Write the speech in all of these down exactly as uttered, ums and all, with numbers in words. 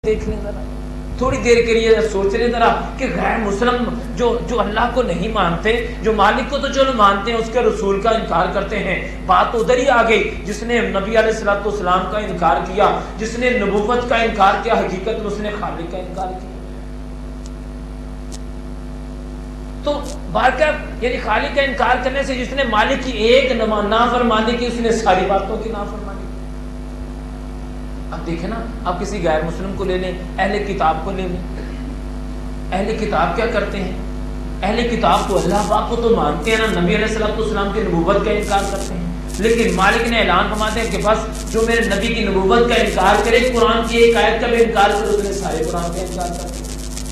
دیکھ لیں ذرا, تھوڑی دیر کے لیے سوچ لیں ذرا کہ غیر مسلم جو جو اللہ کو نہیں مانتے, جو مالک کو تو چلو مانتے ہیں, اس کے رسول کا انکار کرتے ہیں, بات ادھر ہی آ گئی. جس نے نبی علیہ الصلوۃ والسلام کا انکار کیا, جس نے نبوت کا انکار کیا, حقیقت میں اس نے خالق کا انکار کیا. تو برکت یعنی خالق کا انکار کرنے سے جس نے مالک کی ایک نافرمانی کی, اس نے ساری باتوں کی نافرمانی کی. اب دیکھیں نا, آپ کسی غیر مسلم کو لے لیں, اہل کتاب کو لے لیں. اہل کتاب کیا کرتے ہیں؟ اہل کتاب تو اللہ پاک کو تو مانتے ہیں نا, نبی علیہ الصلوۃ والسلام کی نبوت کا انکار کرتے ہیں, لیکن مالک نے اعلان فرماتے ہیں کہ بس جو میرے نبی کی نبوت کا انکار کرے, قرآن کی ایک آیت کا بھی انکار کرے, اس نے سارے قرآن کا انکار کر دیا.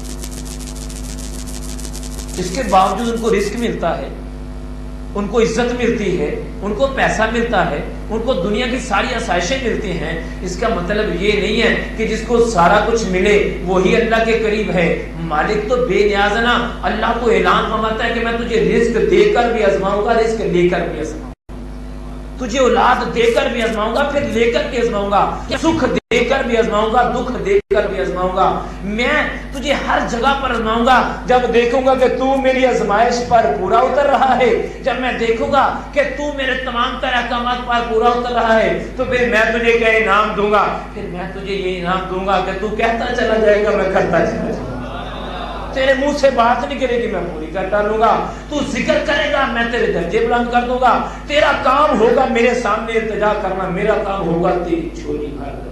اس کے باوجود ان کو رزق ملتا ہے, ان کو عزت ملتی ہے, ان کو پیسہ ملتا ہے, ان کو دنیا کی ساری آسائشیں ملتی ہیں. اس کا مطلب یہ نہیں ہے کہ جس کو سارا کچھ ملے وہی اللہ کے قریب ہے. مالک تو بے نیاز ہے نا, اللہ تو اعلان فرماتا ہے کہ میں تجھے رزق دے کر بھی آزماؤں گا, رزق لے کر بھی آزماؤں گا, تجھے اولاد دے کر بھی آزماؤں گا, پھر لے کر بھی آزماؤں گا, سکھ دے کر بھی آزماؤں گا, دکھ دے کر بھی آزماؤں گا. میں تجھے ہر جگہ پر آزماؤں گا. جب دیکھوں گا کہ تو میری آزمائش پر پورا اتر رہا ہے, جب میں دیکھوں گا کہ تو میرے تمام تر احکامات پر پورا اتر رہا ہے, تو پھر میں تجھے کیا انعام دوں گا؟ پھر میں تجھے یہ انعام دوں گا کہ تو کہتا چلا جائے گا, میں کرتا چلا جاؤں گا. تیرے منہ سے بات نہیں کرے گی, میں پوری کر ڈالوں گا. تو ذکر کرے گا, میں تیرے درجے بلند کر دوں گا. تیرا کام ہوگا میرے سامنے التجا کرنا, میرا کام ہوگا تیری جھولی بھرنا.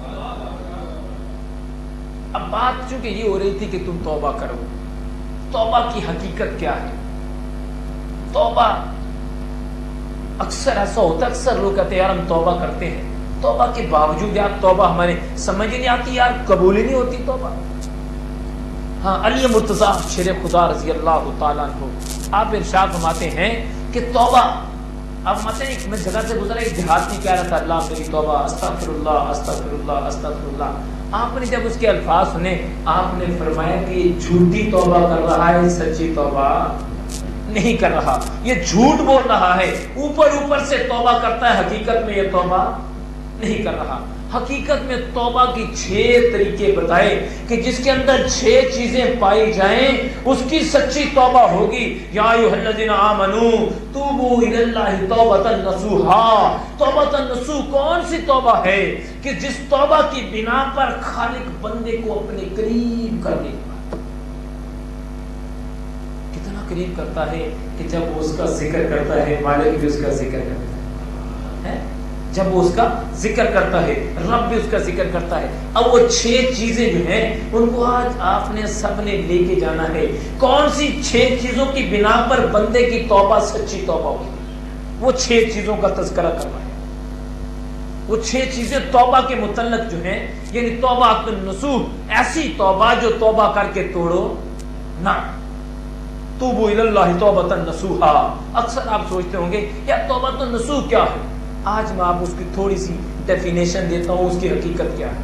اب بات چونکہ یہ ہو رہی تھی کہ تم توبہ کرو, توبہ کی حقیقت کیا ہے؟ توبہ اکثر ایسا ہوتا ہے, اکثر لوگ کہتے ہیں یار ہم توبہ کرتے ہیں, توبہ کے باوجود یار توبہ ہمارے سمجھ ہی نہیں آتی, یار قبول ہی نہیں ہوتی توبہ. ہاں, علی مرتضیٰ شیر خدا رضی اللہ تعالیٰ عنہ آپ ارشاد فرماتے ہیں کہ توبہ, اب مثلا ایک میں جگہ سے گزرا, ایک دیہاتی کہہ رہا تھا اللہ میری توبہ, استغفر اللہ استغفر اللہ استغفر اللہ. آپ نے جب اس کے الفاظ سنے, آپ نے فرمایا کہ یہ جھوٹی توبہ کر رہا ہے, سچی توبہ نہیں کر رہا, یہ جھوٹ بول رہا ہے, اوپر اوپر سے توبہ کرتا ہے, حقیقت میں یہ توبہ نہیں کر رہا. حقیقت میں توبہ کی چھ طریقے بتائے کہ جس کے اندر چھ چیزیں پائی جائیں اس کی سچی توبہ ہوگی. یا ایھا الذین آمنوا توبوا الی اللہ توبۃ نصوحا. توبۃ نصوح کون سی توبہ ہے کہ جس توبہ کی بنا پر خالق بندے کو اپنے قریب کر دے. کتنا قریب کرتا ہے کہ جب وہ اس کا ذکر کرتا ہے, مالک بھی اس کا ذکر کرتا ہے, جب وہ اس کا ذکر کرتا ہے, رب بھی اس کا ذکر کرتا ہے. اب وہ چھ چیزیں جو ہیں ان کو آج آپ نے سب نے لے کے جانا ہے. کون سی چھ چیزوں کی بنا پر بندے کی توبہ سچی توبہ ہوگی, وہ چھ چیزوں کا تذکرہ کرنا ہے. وہ چھ چیزیں توبہ کے متعلق جو ہیں, یعنی توبہ النصوح, ایسی توبہ جو توبہ کر کے توڑو نہ. توبوا الی اللہ توبۃ نصوحا. اکثر آپ سوچتے ہوں گے یا توبۃ النصوح کیا ہے؟ آج میں آپ اس کی تھوڑی سی ڈیفینیشن دیتا ہوں, اس کی حقیقت کیا ہے.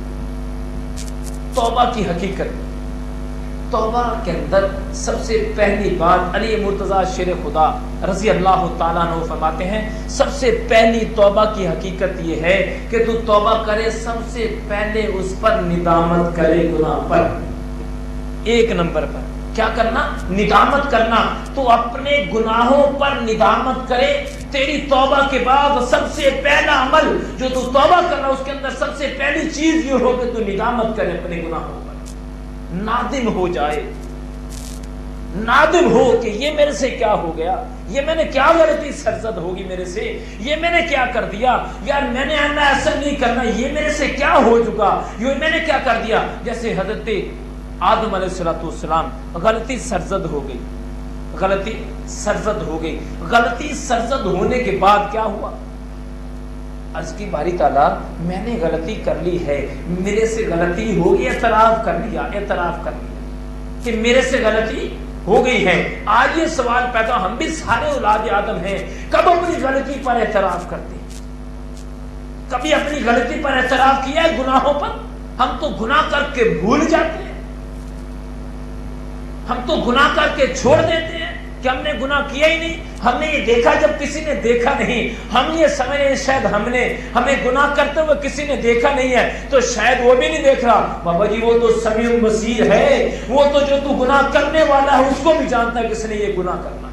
توبہ کی حقیقت, توبہ کے اندر سب سے پہلی بات علی مرتضیٰ شیر خدا رضی اللہ تعالیٰ عنہ فرماتے ہیں, سب سے پہلی توبہ کی حقیقت یہ ہے کہ تو توبہ کرے, سب سے پہلے اس پر ندامت کرے گناہ پر. ایک نمبر پر کیا کرنا؟ ندامت کرنا. تو اپنے گناہوں پر ندامت کرے. تیری توبہ کے بعد سب سے پہلا عمل جو تو توبہ کرنا, اس کے اندر سب سے پہلی چیز یہ ہو کہ تو ندامت کرے اپنے گناہوں پر, نادم ہو جائے, نادم ہو کہ یہ میرے سے کیا ہو گیا, یہ میں نے کیا غلطی سرزد ہوگی میرے سے, یہ میں نے کیا کر دیا, یار میں نے ایسا نہیں کرنا, یہ میرے سے کیا ہو چکا, یہ میں نے کیا کر دیا. جیسے حضرت آدم علیہ الصلوۃ والسلام غلطی سرزد ہو گئی, غلطی سرزد ہو گئی. غلطی سرزد ہونے کے بعد کیا ہوا؟ عرض کی باری تعالیٰ میں نے غلطی کر لی ہے, میرے سے غلطی ہو گئی, اعتراف کر لیا, اعتراف کر لیا کہ میرے سے غلطی ہو گئی ہے. آج یہ سوال پیدا, ہم بھی سارے اولاد آدم ہیں, کب اپنی غلطی پر اعتراف کرتے ہیں؟ کبھی اپنی غلطی پر اعتراف کیا ہے گناہوں پر؟ ہم تو گناہ کر کے بھول جاتے ہیں, ہم تو گناہ کر کے چھوڑ دیتے ہیں. کہ ہم نے گناہ کیا ہی نہیں, ہم نے یہ دیکھا جب کسی نے دیکھا نہیں, ہم یہ سمجھ رہے ہیں شاید ہم نے ہمیں گناہ کرتے ہوئے کسی نے دیکھا نہیں ہے تو شاید وہ بھی نہیں دیکھ رہا. بابا جی وہ تو سمیع البصیر ہے, وہ تو جو تو گناہ کرنے والا ہے اس کو بھی جانتا ہے کس نے یہ گناہ کرنا.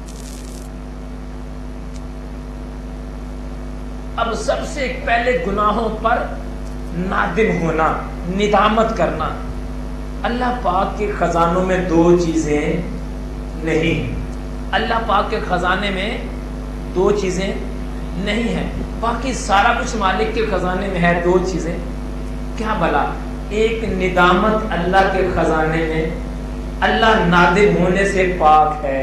اب سب سے پہلے گناہوں پر نادم ہونا, ندامت کرنا. اللہ پاک کے خزانوں میں دو چیزیں نہیں, اللہ پاک کے خزانے میں دو چیزیں نہیں ہیں, باقی سارا کچھ مالک کے خزانے میں ہے. دو چیزیں کیا بلا؟ ایک ندامت اللہ کے خزانے میں, اللہ نادم ہونے سے پاک ہے,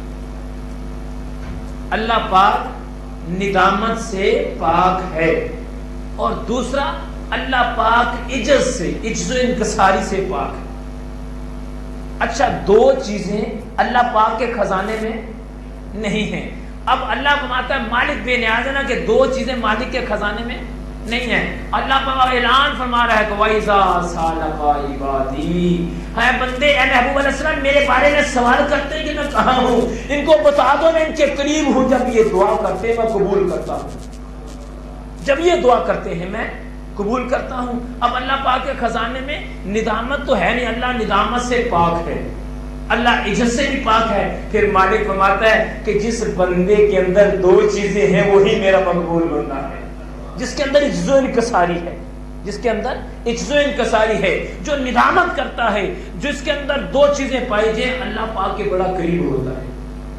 اللہ پاک ندامت سے پاک ہے. اور دوسرا اللہ پاک عجز سے, عجز و انکساری سے پاک ہے. اچھا دو چیزیں اللہ پاک کے خزانے میں نہیں ہیں. اب اللہ فرماتا ہے مالک بے نیاز ہے نا کہ دو چیزیں مالک کے خزانے میں نہیں ہیں. اللہ پاک اعلان فرما رہا ہے کہ وَإِذَا سَأَلَكَ عِبَادِي, ہے بندے اے محبوب علیہ السلام میرے بارے میں سوال کرتے ہیں کہ میں کہاں ہوں, ان کو بتا دو میں ان کے قریب ہوں. جب یہ دعا کرتے ہیں میں قبول کرتا ہوں, جب یہ دعا کرتے ہیں میں قبول کرتا ہوں. اب اللہ پاک کے خزانے میں ندامت تو ہے نہیں, اللہ ندامت سے پاک ہے, اللہ عجز سے بھی پاک ہے. پھر مالک فرماتا ہے کہ جس بندے کے اندر دو چیزیں ہیں وہی میرا مقبول بندہ ہے, جس کے اندر عجز و انکساری ہے, جس کے اندر عجز و انکساری ہے, جو ندامت کرتا ہے, جس کے اندر دو چیزیں پائی جائیں اللہ پاک کے بڑا قریب ہوتا ہے.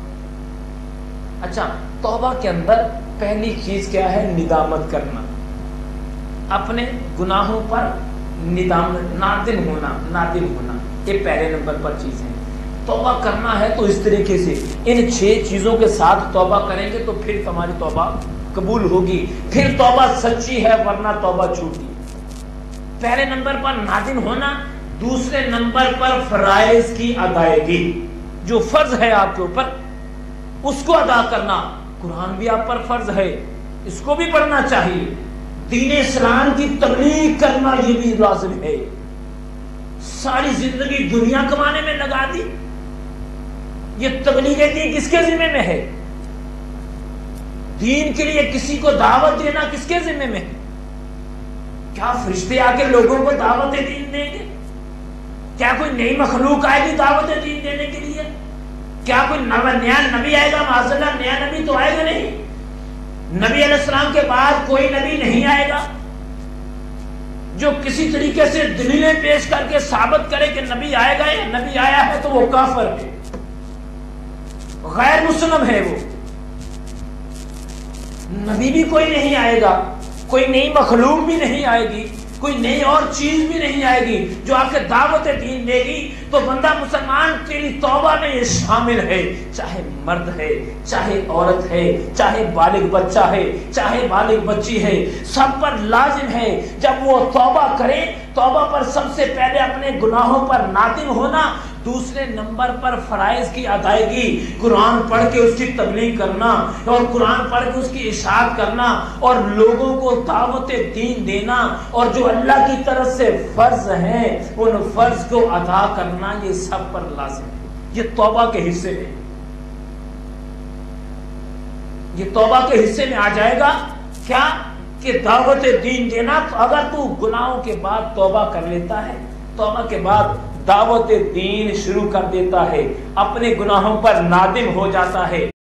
اچھا توبہ کے اندر پہلی چیز کیا ہے؟ ندامت کرنا, اپنے گناہوں پر ندام نادم ہونا, نادم ہونا یہ پہلے نمبر پر چیز ہے. توبہ کرنا ہے تو اس طریقے سے ان چھ چیزوں کے ساتھ توبہ کریں گے تو پھر ہماری توبہ قبول ہوگی, پھر توبہ سچی ہے ورنہ توبہ جھوٹی. پہلے نمبر پر نادم ہونا, دوسرے نمبر پر فرائض کی ادائیگی, جو فرض ہے آپ کے اوپر اس کو ادا کرنا. قرآن بھی آپ پر فرض ہے, اس کو بھی پڑھنا چاہیے. دین اسلام کی تبلیغ کرنا یہ بھی لازم ہے. ساری زندگی دنیا کمانے میں لگا دی, یہ تبلیغ دین کس کے ذمہ میں ہے؟ دین کے لیے کسی کو دعوت دینا کس کے ذمہ میں ہے؟ کیا فرشتے آ کے لوگوں کو دعوت دین دیں گے؟ کیا کوئی نئی مخلوق آئے گی دعوت دین دینے کے لیے؟ کیا کوئی نیا نبی آئے گا؟ معاذ اللہ نیا نبی تو آئے گا نہیں. نبی علیہ السلام کے بعد کوئی نبی نہیں آئے گا جو کسی طریقے سے دلیلیں پیش کر کے ثابت کرے کہ نبی آئے گا, یا نبی آیا ہے تو وہ کافر ہے, غیر مسلم ہے. وہ نبی بھی کوئی نہیں آئے گا, کوئی نئی مخلوق بھی نہیں آئے گی, کوئی نئی اور چیز بھی نہیں آئے گی جو آ کے دعوت دین دے گی. تو بندہ مسلمان تیری توبہ میں یہ شامل ہے, چاہے مرد ہے, چاہے عورت ہے, چاہے بالغ بچہ ہے, چاہے بالغ بچی ہے, سب پر لازم ہے جب وہ توبہ کرے, توبہ پر سب سے پہلے اپنے گناہوں پر نادم ہونا, دوسرے نمبر پر فرائض کی ادائیگی, قرآن پڑھ کے اس کی تبلیغ کرنا اور قرآن پڑھ کے اس کی اشاعت کرنا اور لوگوں کو دعوت دین دینا, اور جو اللہ کی طرف سے فرض ہیں ان فرض کو ادا کرنا, یہ سب پر لازم ہے. یہ توبہ کے حصے میں, یہ توبہ کے حصے میں آ جائے گا. کیا کہ دعوت دین دینا. تو اگر تو گناہوں کے بعد توبہ کر لیتا ہے, توبہ کے بعد دعوت دین شروع کر دیتا ہے, اپنے گناہوں پر نادم ہو جاتا ہے,